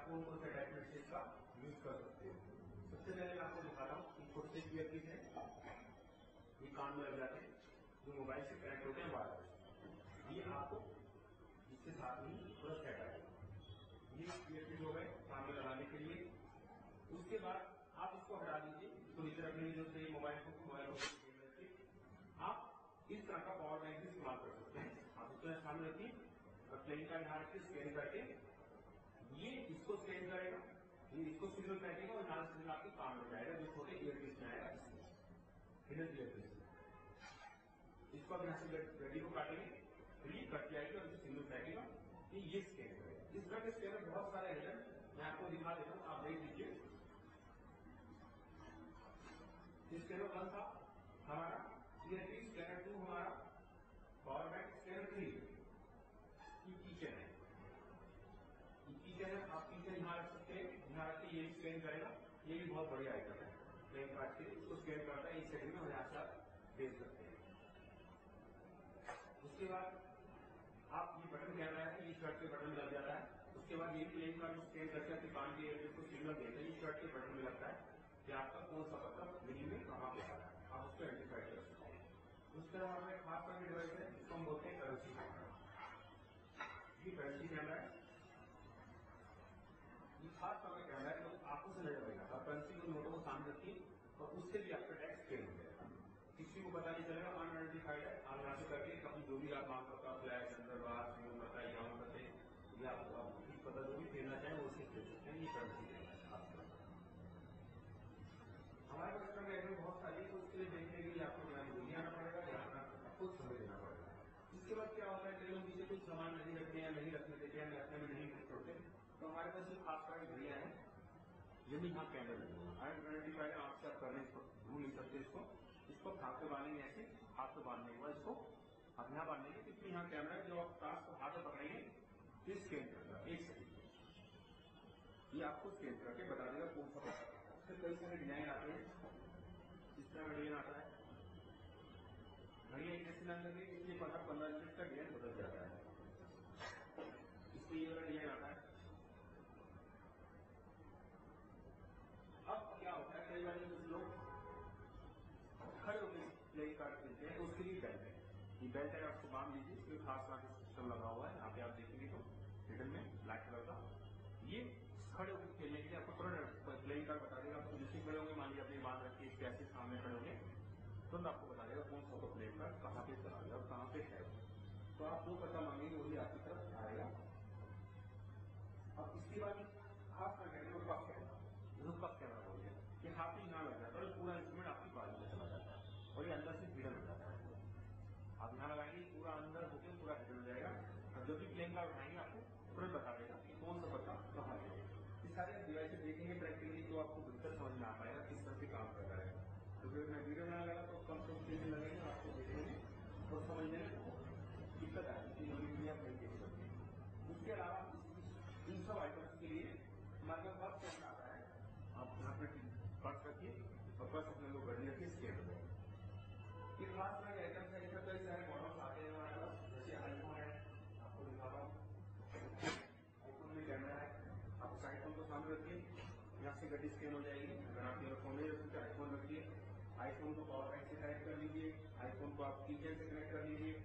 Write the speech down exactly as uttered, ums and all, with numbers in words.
आप फोन को type message का यूज कर सकते हो। सबसे पहले मैं आपको दिखा रहा हूँ कि खुद से ईयरपीस है, ये कान में लग जाते हैं, जो मोबाइल से कनेक्ट होते हैं वायरलेस। ये आपको इसके साथ ही पूरा सेट आएगा। ये ईयरपीस हो गए कान में लगाने के लिए। उसके बाद आप इसको हटा दीजिए, इसको नीचे रखने की जरूरत है। मोबाइल को मोबाइल को आप इस तरह का पावर बैंक भी इस्तेमाल कर सकते हैं। आप इसको सामने रखिए और प्लेन का ध्यान रखिए, स्कैन करके ये इसको स्कैन करेगा, ये इसको सिग्नल बैठेगा और नाल सिग्नल आपके कान में जाएगा, जो छोटे ईयरपीस में आएगा। इसमें हिडन ईयरपीस इसको आप यहाँ से गड्डी को काटेंगे, फिर ये कट जाएगी और सिग्नल बैठेगा कि ये स्कैन करेगा। इस तरह के स्कैनर बहुत सारे हैं, मैं आपको दिखा देता हूँ, आप देख लीजिए। स्कैनर वन था हमारा, ईयरपीस स्कैनर टू हमारा, power bank scanner three, kitchen है। किचन आप किचन यहाँ रख सकते हैं, यहाँ रख के ये स्कैन करेगा। ये भी बहुत बढ़िया आइटम है, प्लेन कार्ड के इसको स्कैन करता है, एक सेकंड में यहाँ से आप भेज सकते हैं। उसके बाद आप ये बटन कैमरा है, ये शर्ट के बटन में लग जाता है। उसके बाद ये प्लेन कार्ड स्कैन करके आपके कान के ईयरपीस को सिग्नल देते हैं, ये शर्ट के बटन में लगता है कि आपका कौन सा पत्ता मिनी में कहाँ पे आ रहा है, आप उसको आइडेंटिफाई कर सकते हैं। उस तरह हमारे खास करके डिवाइस है, इसको हम बोलते हैं करेंसी कैमरा। ये करेंसी कैमरा है, ये खास तरह का कैमरा है जो आपको से नजर आएगा। आप करेंसी को नोटों को सामने रखिए और उससे भी आपका टैक्स स्कैन हो जाएगा, किसी को पता नहीं चलेगा, अनआइडेंटिफाइड है। आप यहाँ से करके कभी जो भी आप मांग सकते हो, फ्लैश अंदर बाहर सिग्नल बताए या बताए या आप पता जो भी देना चाहें वो उससे दे सकते हैं। ये करेंसी कैमरा है। हमारे पास में बहुत सारी है, तो उसके लिए देखने के लिए आपको यहाँ दूरी आना पड़ेगा या अपना खुद समय देना पड़ेगा। इसके बाद क्या होता है, कई लोग पीछे कुछ सामान नहीं रखते हैं, नहीं रखने देते हैं, रखने में नहीं खुश होते, तो हमारे पास जो खास तरह की घड़ियां हैं, जिनमें यहाँ कैमरा लगे आइडेंटिफाइड आपसे आप करने भूल नहीं सकते। इसको इसको हाथ से बांधेंगे, ऐसे हाथ से बांधने के बाद इसको आप यहाँ बांधेंगे, क्योंकि यहाँ कैमरा है, जो आप कांच को हाथ से पकड़ेंगे तो स्कैन करेगा एक सेकंड। ये आपको स्कैन करके बता देगा कौन सा पता। उससे कई सारे डिजाइन आते हैं, इस तरह का डिजाइन आता है। घड़िया एक जैसे नाम लगे, इसलिए पंद्रह पंद्रह मिनट का डिजाइन बदल जाता है। इसलिए ये वाला डिजाइन आता है। अब क्या होता है, कई बार कुछ लोग खड़े होकर प्लेन कार्ड खेलते हैं, तो उसके लिए बेल्ट है। ये बेल्ट है, आपको बांध लीजिए, इसमें खास तरह का सिस्टम लगा हुआ है। यहाँ पे आप देखेंगे तो रिटर्न में ब्लैक कलर का, ये खड़े होकर खेलने के लिए आपको तुरंत प्लेइंग कार्ड बता देगा। आपको जिससे खड़े होंगे, मान लीजिए अपनी बांध रखी है, कैसे सामने खड़े होंगे, तुरंत आपको बता देगा कौन सा प्लेइंग कार्ड कहाँ पे चला गया और कहाँ पे है। तो आप जो पता मांगेंगे वही आपकी तरफ आएगा। अब इसके बाद खास कर करेंगे कफ कैमरा, जो कफ कैमरा हो गया, ये हाथ ही यहाँ लग जाता है, पूरा इंस्ट्रूमेंट आपकी बाजू में चला जाता है और ये अंदर से हिडन हो जाता है। आप यहाँ लगाएंगे, पूरा अंदर होकर पूरा हिडन हो जाएगा और जो भी प्लेन कार्ड उठाएंगे आपको तुरंत बता देगा कि कौन सा पत्ता कहाँ है। इस सारे डिवाइस देखेंगे प्रैक्टिकली तो आपको बेहतर समझ में आ पाएगा किस तरह से काम कर रहा है। तो फिर मैं वीडियो बनाने लगा तो कम से कम तीन दिन लगेंगे आपको देखने में और समझने में दिक्कत आएगी, वीडियो आप नहीं देख सकते। उसके अलावा इन सब आइटम्स के लिए हमारे पास बस कैमरा आता है। आप यहाँ पे पर्स रखिए और बस अपने लोग गड्डी रखिए, स्कैन हो जाएगा। ये खास तरह के आइटम्स है, इसका कई सारे मॉडल्स आते हैं हमारे पास, जैसे आईफोन है, आपको दिखा रहा हूँ। आईफोन में कैमरा है, आप उस आईफोन को सामने रखिए, यहाँ से गड्डी स्कैन हो जाएगी। अगर आप मेरा फोन नहीं रखते आईफोन रखिए, आईफोन को पावर बैंक से कनेक्ट कर लीजिए, आईफोन को आप कीचेन से कनेक्ट कर लीजिए,